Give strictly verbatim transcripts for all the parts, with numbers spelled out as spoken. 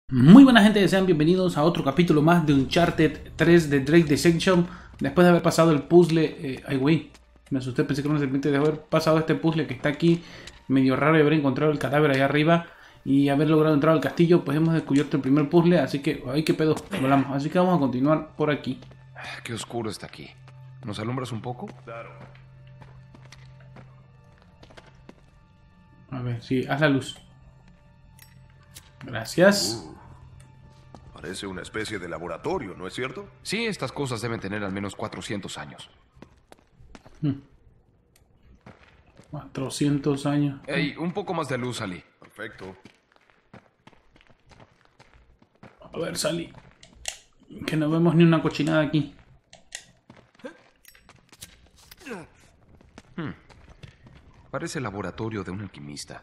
Muy buena gente, sean bienvenidos a otro capítulo más de Uncharted tres de Drake Deception. Después de haber pasado el puzzle... Eh, ay güey, me asusté, pensé que era una serpiente. De haber pasado este puzzle que está aquí medio raro y haber encontrado el cadáver ahí arriba y haber logrado entrar al castillo, pues hemos descubierto el primer puzzle. Así que, ay qué pedo, volamos. Así que vamos a continuar por aquí. Qué oscuro está aquí. ¿Nos alumbras un poco? Claro. A ver, sí, haz la luz. Gracias. Uh, parece una especie de laboratorio, ¿no es cierto? Sí, estas cosas deben tener al menos cuatrocientos años. cuatrocientos años. Ey, un poco más de luz, Ali. Perfecto. A ver, salí. Que no vemos ni una cochinada aquí. Parece el laboratorio de un alquimista.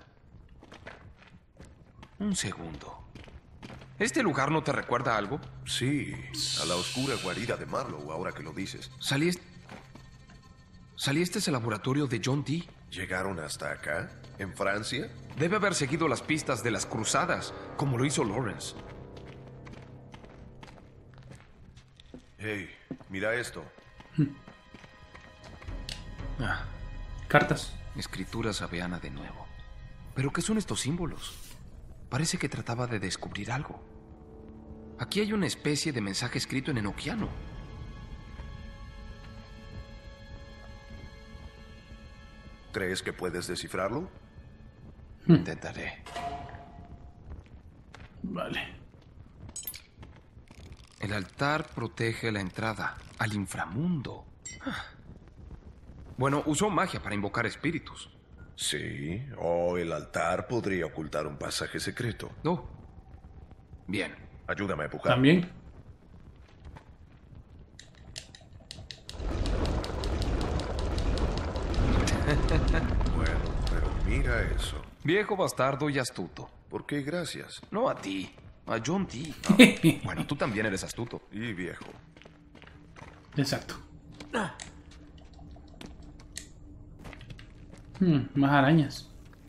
Un segundo. ¿Este lugar no te recuerda a algo? Sí, a la oscura guarida de Marlowe, ahora que lo dices. ¿Salí est- ¿Salí este es el laboratorio de John Dee? ¿Llegaron hasta acá? ¿En Francia? Debe haber seguido las pistas de las cruzadas, como lo hizo Lawrence. Hey, mira esto. Ah, Cartas. escritura sabeana de nuevo. ¿Pero qué son estos símbolos? Parece que trataba de descubrir algo. Aquí hay una especie de mensaje escrito en enoquiano. ¿Crees que puedes descifrarlo? Intentaré. Vale. El altar protege la entrada al inframundo. Ah. Bueno, usó magia para invocar espíritus. Sí, o el altar podría ocultar un pasaje secreto. No. Bien. Ayúdame a empujar. También. Bueno, pero mira eso. Viejo bastardo y astuto. ¿Por qué gracias? No a ti, a John Dee. Ah, bueno, tú también eres astuto. Y viejo. Exacto. Hmm, más arañas.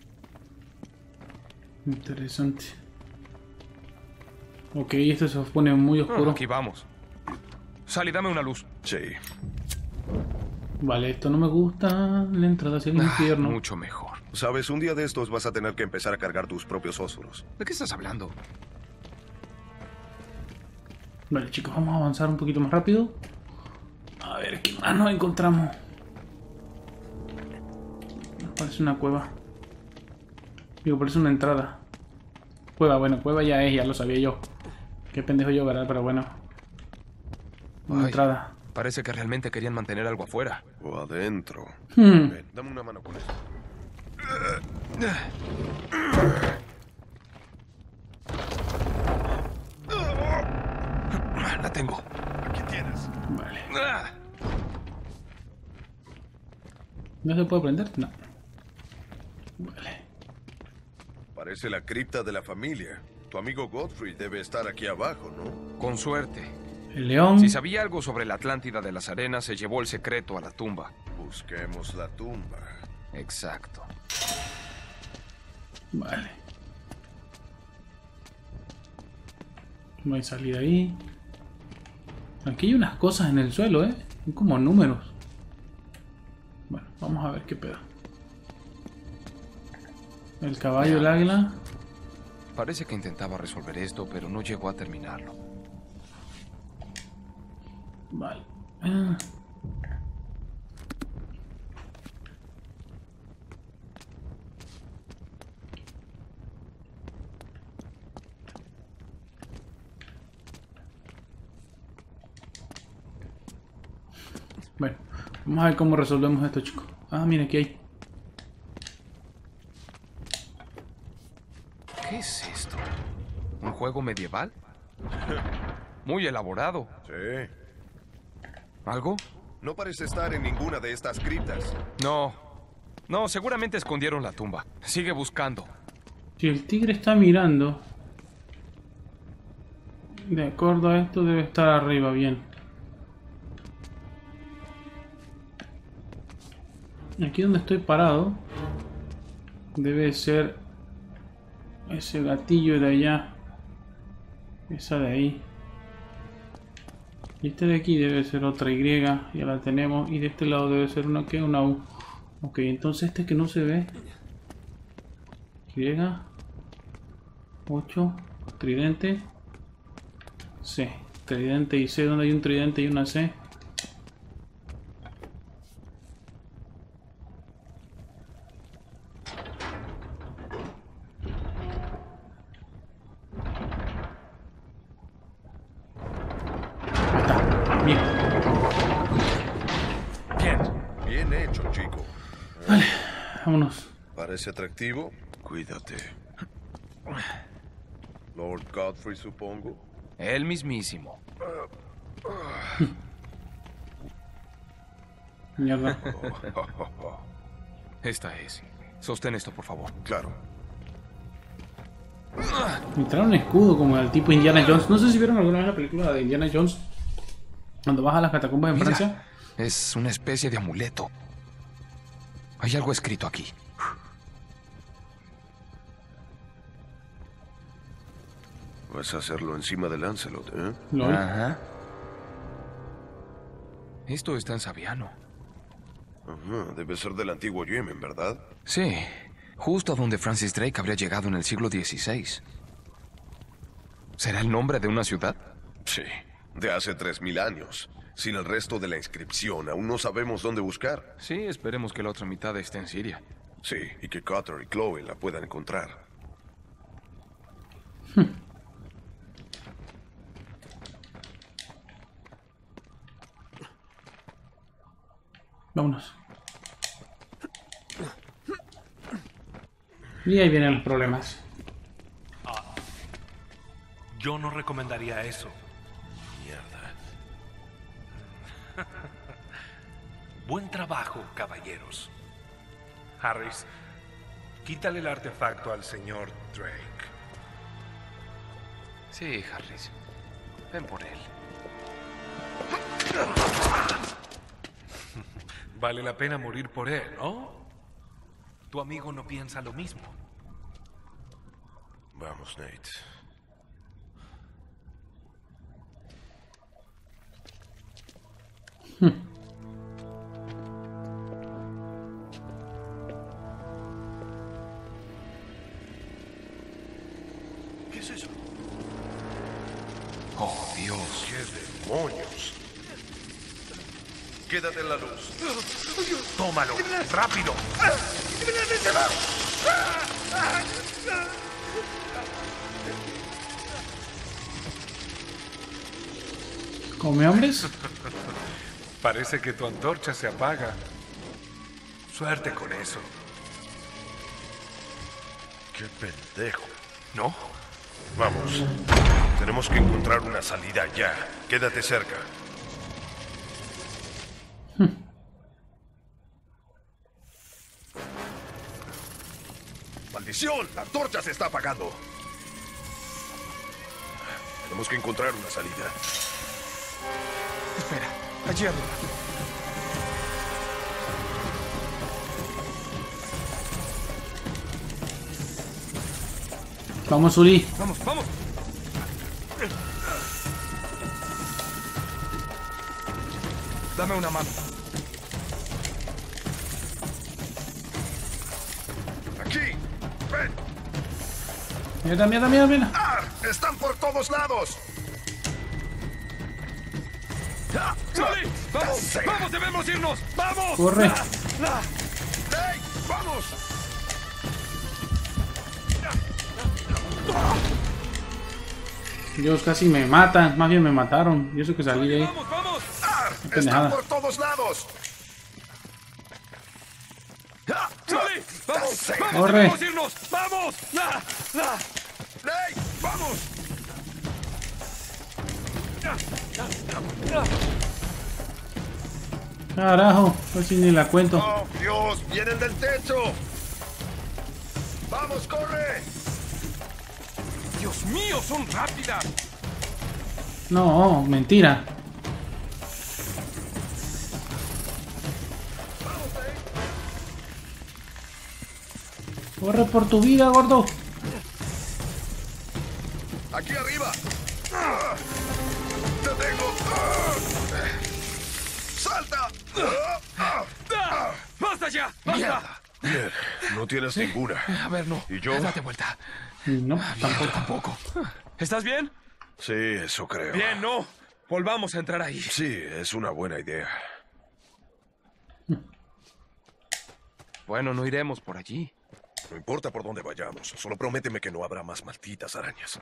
Interesante. Ok, esto se pone muy oscuro. Ah, aquí vamos. Sally, dame una luz. Sí. Vale, esto no me gusta. La entrada hacia el Ah, infierno. mucho mejor. Sabes, un día de estos vas a tener que empezar a cargar tus propios fósforos. ¿De qué estás hablando? Vale, chicos, vamos a avanzar un poquito más rápido. A ver, ¿qué más nos encontramos? Parece una cueva. Digo, parece una entrada. Cueva, bueno, cueva ya es, ya lo sabía yo. Qué pendejo yo, ¿verdad? Pero bueno. Una Ay, entrada. Parece que realmente querían mantener algo afuera. O adentro. Hmm. Ven, dame una mano con esto. La tengo. Aquí tienes. Vale. Ah. ¿No se puede prender? No. Vale. Parece la cripta de la familia. Tu amigo Godfrey debe estar aquí abajo, ¿no? Con suerte. El león. Si sabía algo sobre la Atlántida de las Arenas, se llevó el secreto a la tumba. Busquemos la tumba. Exacto. Vale. No hay salida ahí. Aquí hay unas cosas en el suelo, ¿eh? Son como números. Bueno, vamos a ver qué pedo. El caballo, el águila. Parece que intentaba resolver esto, pero no llegó a terminarlo. Vale. Ah. Bueno, vamos a ver cómo resolvemos esto, chicos. Ah, mira, aquí hay. ¿Qué es esto? ¿Un juego medieval? Muy elaborado. Sí. ¿Algo? No parece estar en ninguna de estas criptas. No. No, seguramente escondieron la tumba. Sigue buscando. Si el tigre está mirando, de acuerdo a esto, debe estar arriba, bien. Aquí donde estoy parado debe ser ese gatillo de allá. Esa de ahí. Y este de aquí debe ser otra Y, ya la tenemos. Y de este lado debe ser una que una U. Ok, entonces este que no se ve. Y. ocho. Tridente. C. Tridente y C. ¿Dónde hay un tridente y una C? Bien. Bien. Bien hecho, chico. Vale, vámonos. ¿Parece atractivo? Cuídate. Lord Godfrey, supongo. El mismísimo. Mierda. Esta es. Sostén esto, por favor. Claro. Me trae un escudo como el tipo Indiana Jones. No sé si vieron alguna vez la película de Indiana Jones. Cuando vas a las catacumbas en Mira, Francia. es una especie de amuleto. Hay algo escrito aquí. Vas a hacerlo encima de Lancelot, ¿eh? Lol. Ajá. Esto está en Saviano. Ajá, debe ser del antiguo Yemen, ¿verdad? Sí, justo a donde Francis Drake habría llegado en el siglo dieciséis. ¿Será el nombre de una ciudad? Sí, de hace tres mil años. Sin el resto de la inscripción, aún no sabemos dónde buscar. Sí, esperemos que la otra mitad esté en Siria. Sí, y que Cutter y Chloe la puedan encontrar. Vámonos. Y ahí vienen los problemas. Yo no recomendaría eso. Mierda. Buen trabajo, caballeros. Harris, quítale el artefacto al señor Drake. Sí, Harris. Ven por él. Vale la pena morir por él, ¿no? Tu amigo no piensa lo mismo. Vamos, Nate. ¿Qué es eso? Oh, Dios. ¿Qué demonios? Quédate en la luz. ¡Tómalo! ¡Rápido! ¿Come hombres? Parece que tu antorcha se apaga. Suerte con eso. ¡Qué pendejo! ¿No? Vamos. Tenemos que encontrar una salida ya. Quédate cerca. ¡Maldición! ¡La antorcha se está apagando! Tenemos que encontrar una salida. Espera, allí arriba. Vamos, Uli. Vamos, vamos. Dame una mano. ¡Aquí! ¡Ven! Mierda, mierda, mierda, mierda. ¡Ah! ¡Están por todos lados! ¡Charlie! ¡Vamos! Sí. ¡Vamos! ¡Debemos irnos! ¡Vamos! Corre. ¡Hey! ¡Vamos! Dios, casi me matan. Más bien me mataron. Y eso que salí de ahí. ¡Vamos, vamos! ¡Ah! pendejada. ¡Están por todos lados! ¡Charlie! ¡Vamos! Sí. ¡Vamos! Corre. ¡Debemos irnos! ¡Vamos! ¡Ah! ¡Ah! ¡Hey! ¡Vamos! Carajo, pues si ni la cuento. ¡Oh, Dios! ¡Vienen del techo! ¡Vamos, corre! ¡Dios mío! ¡Son rápidas! No, mentira. Corre por tu vida, gordo. ¡Aquí arriba! ¡Te tengo! ¡Salta! ¡Basta ya! ¡Basta! Bien, no tienes ninguna. A ver, no. ¿Y yo? Date vuelta. No, Tampoco, tampoco. ¿Estás bien? Sí, eso creo. Bien, no. Volvamos a entrar ahí. Sí, es una buena idea. Bueno, no iremos por allí. No importa por dónde vayamos, solo prométeme que no habrá más malditas arañas.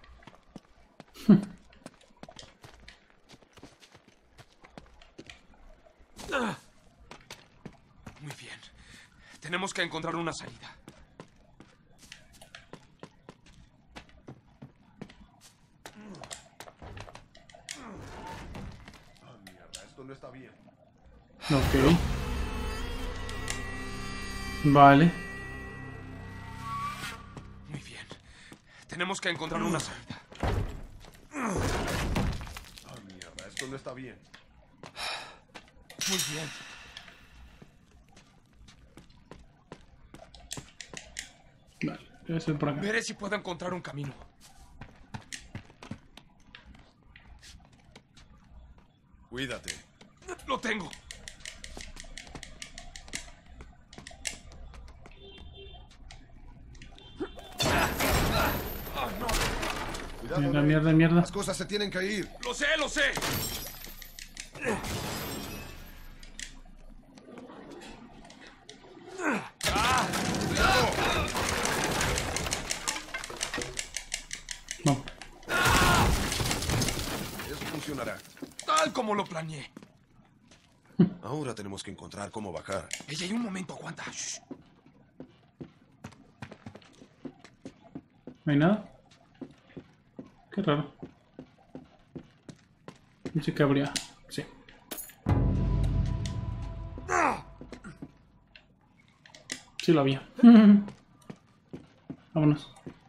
Muy bien. Tenemos que encontrar una salida. Ah, mierda, esto no está bien. Ok. Vale. Muy bien. Tenemos que encontrar una salida. Ah, mierda, esto no está bien. Muy bien. Vale, debe ser por acá. Veré si puedo encontrar un camino. Cuídate. Lo tengo. Cuidado, Mierda, Nate. mierda, mierda. Las cosas se tienen que ir. Lo sé, lo sé. No. Eso funcionará. Tal como lo planeé. Ahora tenemos que encontrar cómo bajar. Ella, hay un momento, aguanta. Shh. ¿No hay nada? Qué raro. No sé qué habría. Sí. Sí lo había. Vámonos.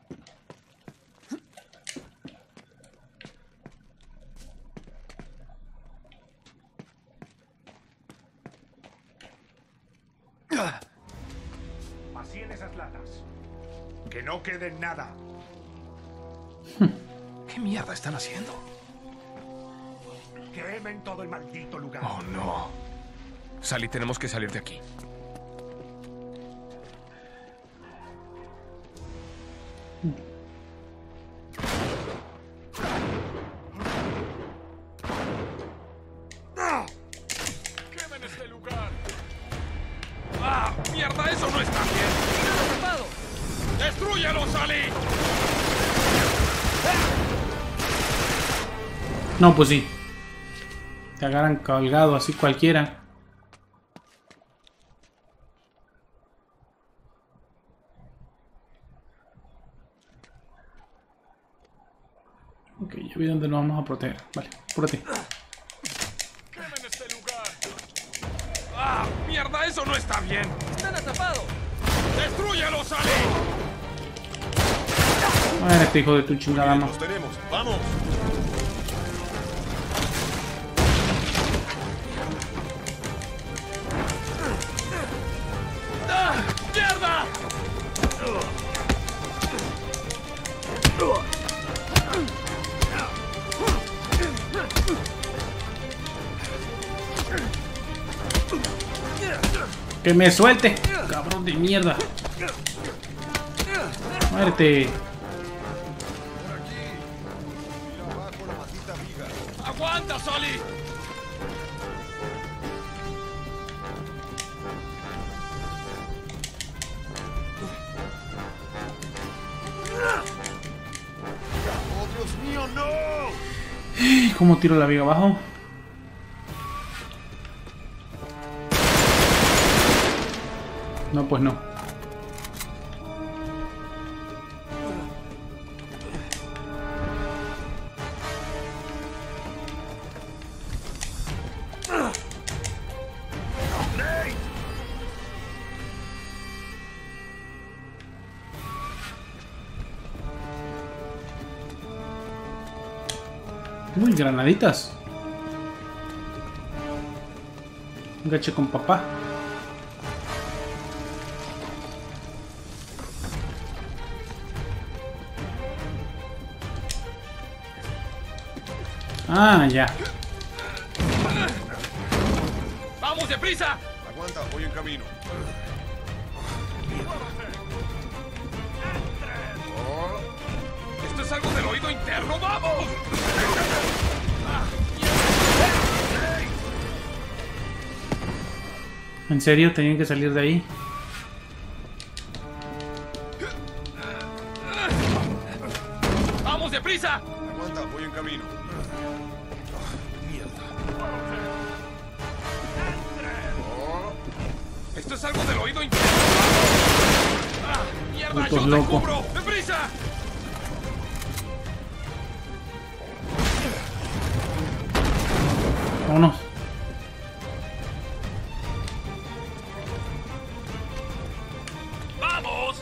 Vacíen esas latas. Que no quede nada. ¿Qué mierda están haciendo? Quemen todo el maldito lugar. Oh, no. Sally, tenemos que salir de aquí. ¡Quemen este lugar! ¡Ah! ¡Mierda! ¡Eso no está bien! ¡Atrapado! ¡Destrúyelo, Sally! No, pues sí. Te agarran colgado así cualquiera. Ok, ya vi dónde nos vamos a proteger. Vale, apúrate. ¡Quemen este lugar! ¡Ah! ¡Mierda! ¡Eso no está bien! ¡Están atrapados! ¡Destrúyelo, Sally! A ver, este hijo de tu chingada Bien, madre. los tenemos. ¡Vamos! ¡Ah! ¡Mierda! ¡Que me suelte! ¡Cabrón de mierda! ¡Muerte! Por aquí. Mira abajo la maldita viga. ¡Aguanta, Sally! ¡Oh, Dios mío, no! ¿Cómo tiro la viga abajo? No, pues no. Uy, granaditas. Un gache con papá. Ah, ya. ¡Vamos, deprisa! Aguanta, voy en camino. ¡Esto es algo del oído interno! ¡Vamos! ¿En serio? ¿Tenían que salir de ahí? ¡Vamos, deprisa! Aguanta, voy en camino. ¡Esto es algo del oído interno! ¡Ah, mierda! Puto ¡Yo te loco. cubro! ¡Deprisa! Vámonos. ¡Vamos!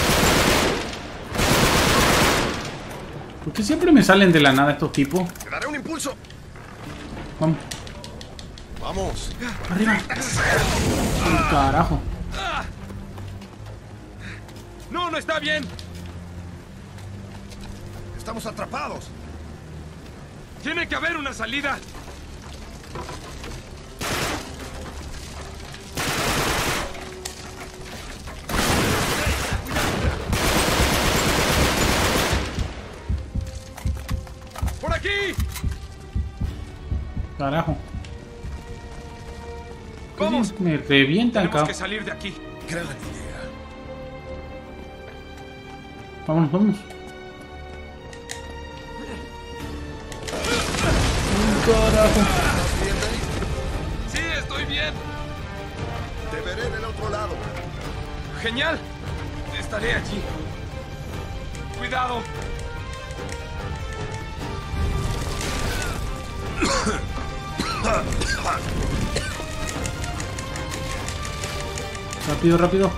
¿Por qué siempre me salen de la nada estos tipos? Te daré un impulso. Vamos. Vamos. Arriba. ¡Oh, carajo! ¡No, no está bien! Estamos atrapados. ¡Tiene que haber una salida! ¡Por aquí! Carajo. ¡Vamos! Me revientan, Tenemos que cabrón. salir de aquí. Gran idea. Vámonos, vámonos. Carajo. ¿Estás bien, Dave? ¡Sí, estoy bien! Te veré del otro lado. ¡Genial! Estaré allí. ¡Cuidado! Rápido, rápido.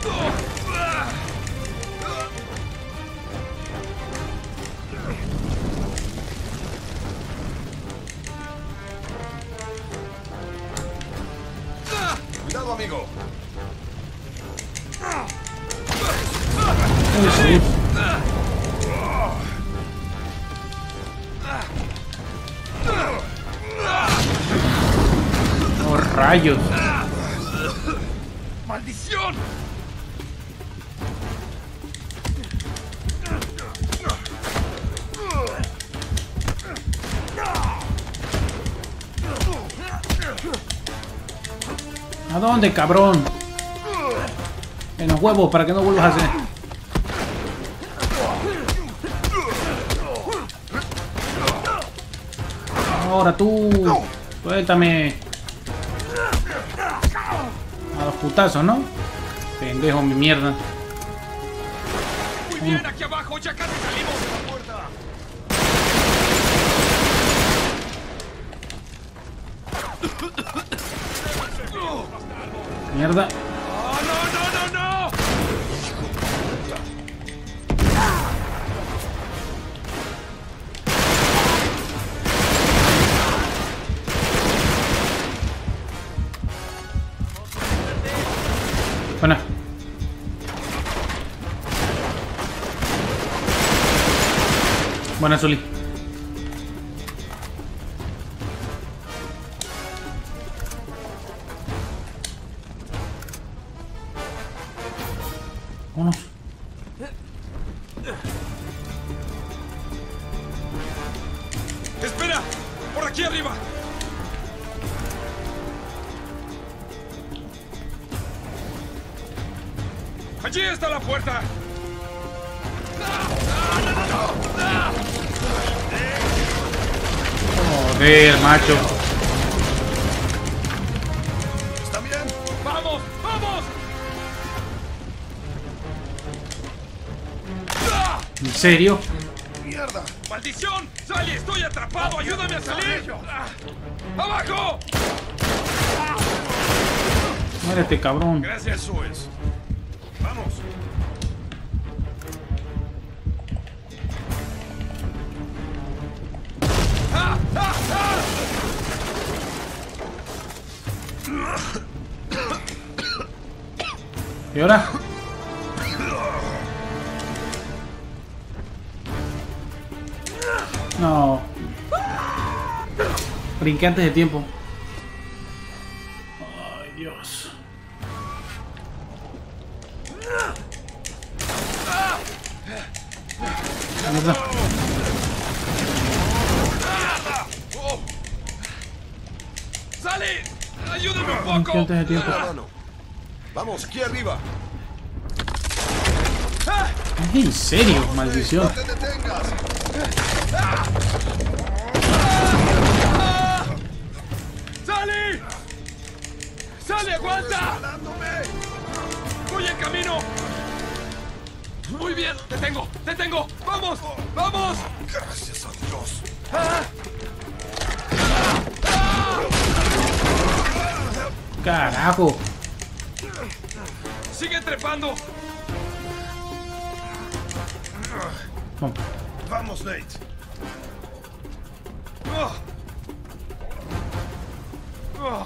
Cuidado, amigo. Uy, sí. Oh, rayos. ¡Maldición! ¿A dónde, cabrón? En los huevos para que no vuelvas a hacer. Ahora tú. Suéltame. A los putazos, ¿no? Pendejo, mi mierda. Muy bien, aquí abajo, ya casi salimos. Mierda. ¡Oh, no, no, no, no! Buena. Buena, Zully. Vámonos. ¡Espera! ¡Por aquí arriba! ¡Allí está la puerta! Joder, macho. ¿Está bien? ¡Vamos! ¡Vamos! ¿En serio? ¡Mierda! ¡Maldición! ¡Sally, estoy atrapado! ¡Ayúdame a salir! Ah, ¡Abajo! Muérete, cabrón. Gracias. Eso es. Vamos. ¡Ah! ¡Ah! ¡Ah! ¿Y ahora? No. Brinqué antes de tiempo. Ay, Dios. Mierda. ¡Sally! ¡Ayúdame un Brinqué poco! antes de tiempo. Vamos, aquí arriba. Es en serio, maldición. No te detengas. ¡Sally! ¡Sally, aguanta! ¡Jalándome! ¡Voy en camino! Muy bien, te tengo, te tengo. ¡Vamos! ¡Vamos! Gracias a Dios. Carajo. ¡Sigue trepando! Vamos. Vamos, Nate. Oh. Oh.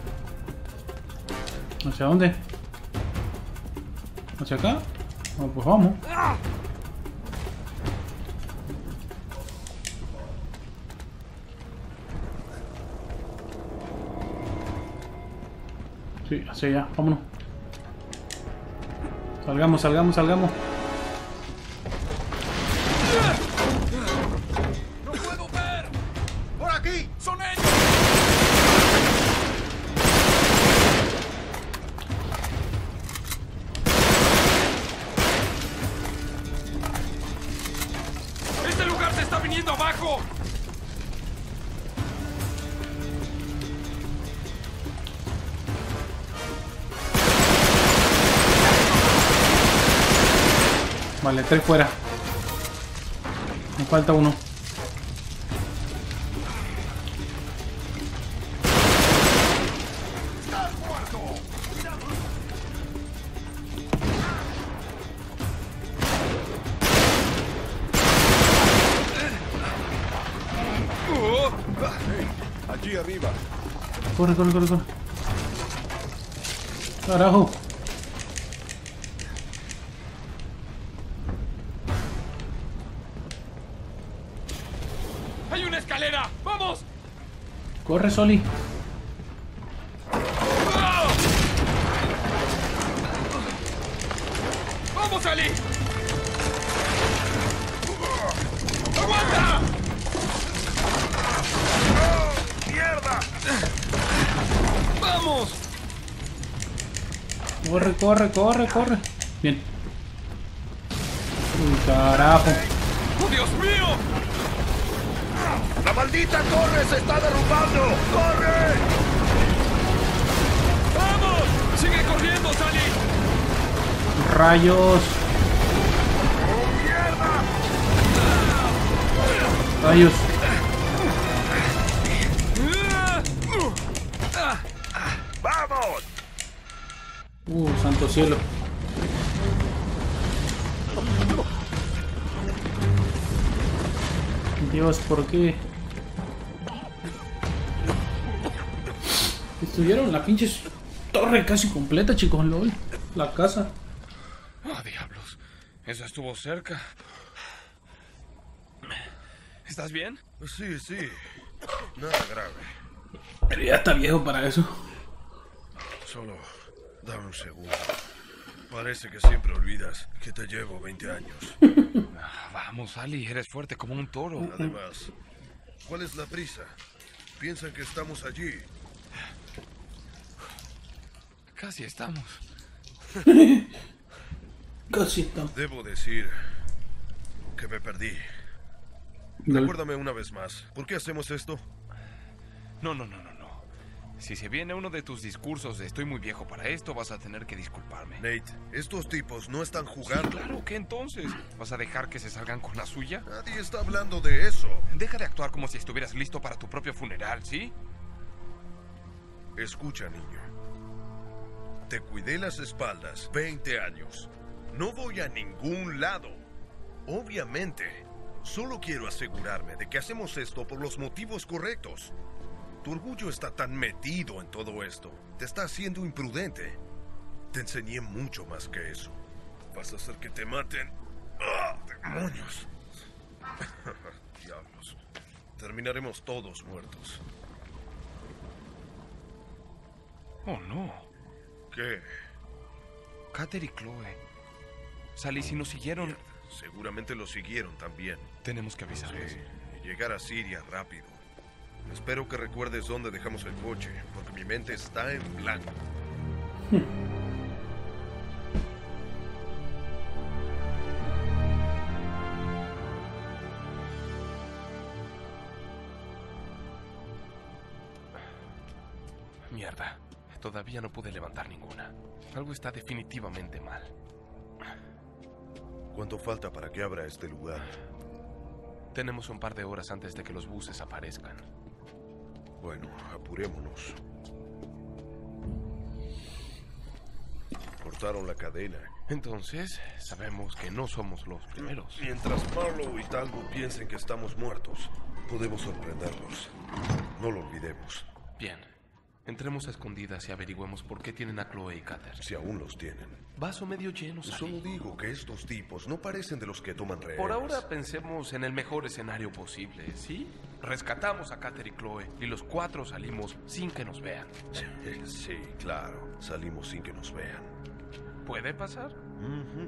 ¿Hacia dónde? ¿Hacia acá? Bueno, pues vamos. Sí, hacia allá, vámonos. Salgamos, salgamos, salgamos. ¡No puedo ver! ¡Por aquí! ¡Son ellos! ¡Este lugar se está viniendo abajo! Vale, tres fuera. Me falta uno. Allí arriba. Corre, corre, corre, corre. Carajo. ¡Hay una escalera! ¡Vamos! Corre, Soli. ¡Ah! ¡Vamos, Ali! ¡Aguanta! ¡Mierda! ¡Vamos! Corre, corre, corre, corre. Bien. Uy, carajo. ¡Oh, Dios mío! ¡La maldita torre se está derrumbando! ¡Corre! ¡Vamos! ¡Sigue corriendo, Sally! Rayos. Rayos. ¡Vamos! Uh, santo cielo. Dios, ¿por qué? Destruyeron la pinche torre casi completa, chicos, lol. La casa. ¡Oh, diablos! Eso estuvo cerca. ¿Estás bien? Sí, sí. Nada grave. Pero ya está viejo para eso. Solo dame un segundo. Parece que siempre olvidas que te llevo veinte años. Ah, vamos, Ali, eres fuerte como un toro. Además, ¿cuál es la prisa? Piensan que estamos allí. Casi estamos. Casi está. Debo decir que me perdí. Lol. Recuérdame una vez más. ¿Por qué hacemos esto? No, no, no, no, no. Si se viene uno de tus discursos de estoy muy viejo para esto, vas a tener que disculparme. Nate, estos tipos no están Sí, jugando. claro, ¿qué entonces? ¿Vas a dejar que se salgan con la suya? Nadie está hablando de eso. Deja de actuar como si estuvieras listo para tu propio funeral, ¿sí? Escucha, niño. Te cuidé las espaldas veinte años. No voy a ningún lado. Obviamente, solo quiero asegurarme de que hacemos esto por los motivos correctos. Tu orgullo está tan metido en todo esto. Te está haciendo imprudente. Te enseñé mucho más que eso. Vas a hacer que te maten. ¡Ah, demonios! Diablos. Terminaremos todos muertos. Oh, no. ¿Qué? Carter y Chloe. Sally, si nos siguieron... Seguramente lo siguieron también. Tenemos que avisarles. Sí, y llegar a Siria rápido. Espero que recuerdes dónde dejamos el coche, porque mi mente está en blanco. Mierda. Todavía no pude levantar ninguna. Algo está definitivamente mal. ¿Cuánto falta para que abra este lugar? Tenemos un par de horas antes de que los buses aparezcan. Bueno, apurémonos. Cortaron la cadena. Entonces, sabemos que no somos los primeros. Mientras Marlowe y Tango piensen que estamos muertos, podemos sorprenderlos. No lo olvidemos. Bien. Entremos a escondidas y averigüemos por qué tienen a Chloe y Carter. Si aún los tienen. Vaso medio lleno, Sally. Solo digo que estos tipos no parecen de los que toman rehenes. Por ahora pensemos en el mejor escenario posible, ¿sí? Rescatamos a Carter y Chloe y los cuatro salimos sin que nos vean. Sí, claro. Salimos sin que nos vean. ¿Puede pasar? Uh-huh.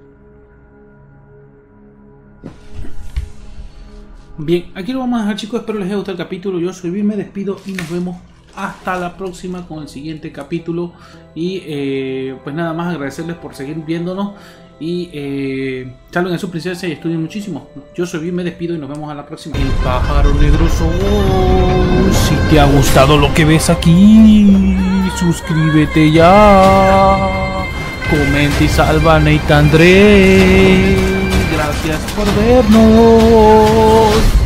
Bien, aquí lo vamos a dejar, chicos. Espero les haya gustado el capítulo. Yo soy Bill, me despido y nos vemos hasta la próxima con el siguiente capítulo. Y eh, pues nada más agradecerles por seguir viéndonos. Y eh, salven a su princesa y estudien muchísimo. Yo soy Bill, me despido y nos vemos a la próxima. El pájaro negro soy. Si te ha gustado lo que ves aquí, suscríbete ya. Comenta y salva a Nathan Drake. Gracias por vernos.